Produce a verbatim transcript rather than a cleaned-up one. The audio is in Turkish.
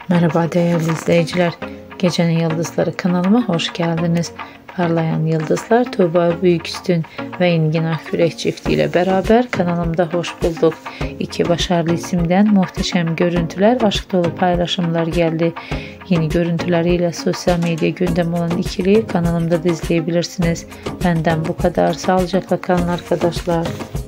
Merhaba değerli izleyiciler. Gecenin Yıldızları kanalıma hoş geldiniz. Parlayan Yıldızlar Tuğba Büyüküstün ve Engin Akgürek çiftiyle beraber kanalımda hoş bulduk. İki başarılı isimden muhteşem görüntüler, aşk dolu paylaşımlar geldi. Yeni görüntüleriyle sosyal medya gündem olan ikiliyi kanalımda da izleyebilirsiniz. Benden bu kadar. Sağlıcakla kalın arkadaşlar.